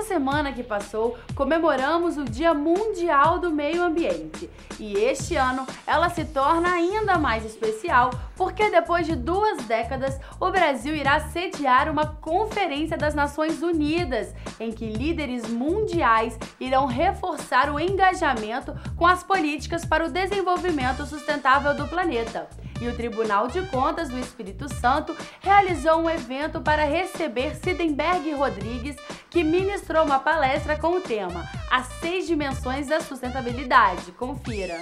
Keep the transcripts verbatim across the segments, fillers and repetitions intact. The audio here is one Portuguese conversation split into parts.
semana que passou, comemoramos o Dia Mundial do Meio Ambiente. E este ano ela se torna ainda mais especial porque depois de duas décadas, o Brasil irá sediar uma Conferência das Nações Unidas, em que líderes mundiais irão reforçar o engajamento com as políticas para o desenvolvimento sustentável do planeta. E o Tribunal de Contas do Espírito Santo realizou um evento para receber Sidenberg Rodrigues, que ministrou uma palestra com o tema As Seis Dimensões da Sustentabilidade. Confira!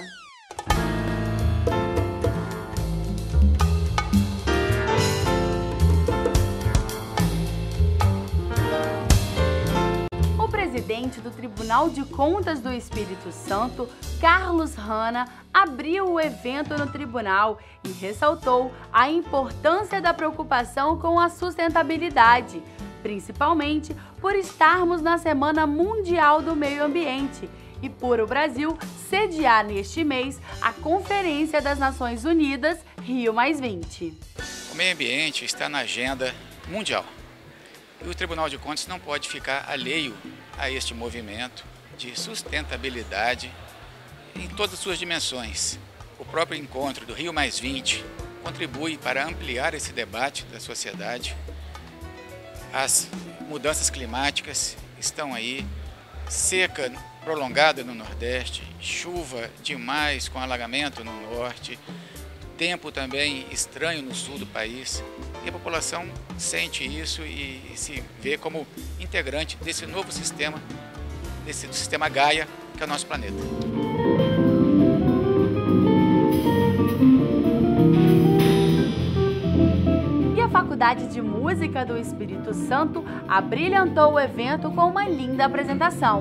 O presidente do Tribunal de Contas do Espírito Santo, Carlos Hanna, abriu o evento no tribunal e ressaltou a importância da preocupação com a sustentabilidade, principalmente por estarmos na Semana Mundial do Meio Ambiente e por o Brasil sediar neste mês a Conferência das Nações Unidas Rio mais vinte. O meio ambiente está na agenda mundial e o Tribunal de Contas não pode ficar alheio a este movimento de sustentabilidade em todas as suas dimensões. O próprio encontro do Rio mais vinte contribui para ampliar esse debate da sociedade. As mudanças climáticas estão aí, seca prolongada no Nordeste, chuva demais com alagamento no Norte, tempo também estranho no sul do país. E a população sente isso e se vê como integrante desse novo sistema, desse do sistema Gaia, que é o nosso planeta. E a Faculdade de Música do Espírito Santo abrilhantou o evento com uma linda apresentação.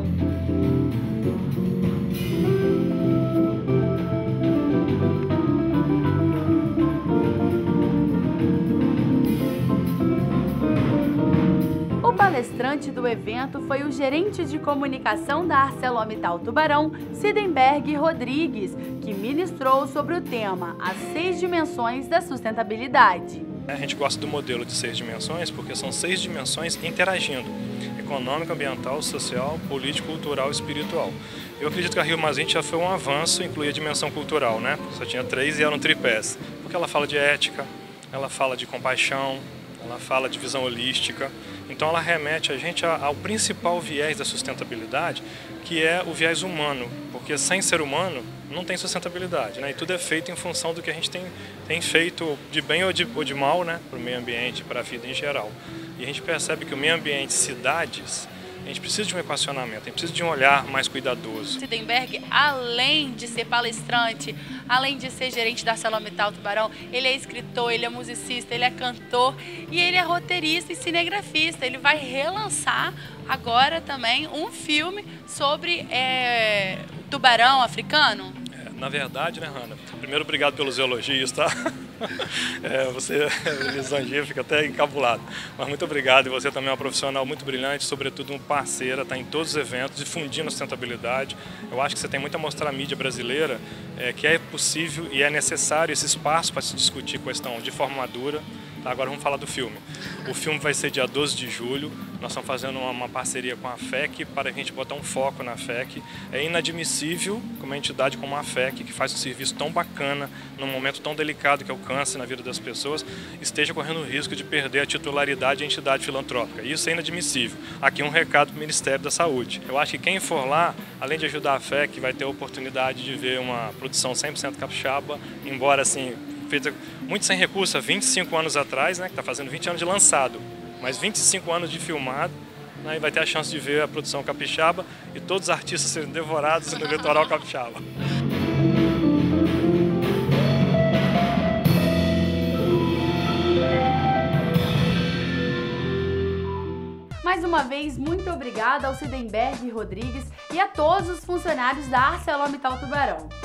O palestrante do evento foi o gerente de comunicação da ArcelorMittal Tubarão, Sidenberg Rodrigues, que ministrou sobre o tema As Seis Dimensões da Sustentabilidade. A gente gosta do modelo de seis dimensões porque são seis dimensões interagindo: econômica, ambiental, social, político, cultural e espiritual. Eu acredito que a Rio mais vinte já foi um avanço, incluir a dimensão cultural, né? Só tinha três e eram tripés, porque ela fala de ética, ela fala de compaixão, ela fala de visão holística. Então ela remete a gente ao principal viés da sustentabilidade, que é o viés humano, porque sem ser humano não tem sustentabilidade, né? E tudo é feito em função do que a gente tem, tem feito de bem ou de, ou de mal, né? Para o meio ambiente, para a vida em geral. E a gente percebe que o meio ambiente, cidades, a gente precisa de um equacionamento, a gente precisa de um olhar mais cuidadoso. Sidenberg, além de ser palestrante, além de ser gerente da ArcelorMittal Tubarão, ele é escritor, ele é musicista, ele é cantor e ele é roteirista e cinegrafista. Ele vai relançar agora também um filme sobre é, tubarão africano. É, na verdade, né, Hanna? Primeiro, obrigado pelos elogios, tá? É, você lisonjeia, fica até encabulado. Mas muito obrigado, e você também é uma profissional muito brilhante, sobretudo uma parceira, está em todos os eventos, difundindo a sustentabilidade. Eu acho que você tem muito a mostrar à mídia brasileira é, que é possível e é necessário esse espaço para se discutir questão de forma madura. Tá, agora vamos falar do filme. O filme vai ser dia doze de julho, nós estamos fazendo uma, uma parceria com a F E C para a gente botar um foco na F E C. É inadmissível que uma entidade como a F E C, que faz um serviço tão bacana, num momento tão delicado que é o câncer na vida das pessoas, esteja correndo o risco de perder a titularidade de entidade filantrópica. Isso é inadmissível. Aqui um recado para o Ministério da Saúde. Eu acho que quem for lá, além de ajudar a F E C, vai ter a oportunidade de ver uma produção cem por cento capixaba, embora assim, feita muito sem recurso, há vinte e cinco anos atrás, né, que está fazendo vinte anos de lançado, mas vinte e cinco anos de filmado, né, e vai ter a chance de ver a produção capixaba e todos os artistas serem devorados no litoral capixaba. Mais uma vez, muito obrigada ao Sidenberg Rodrigues e a todos os funcionários da ArcelorMittal Tubarão.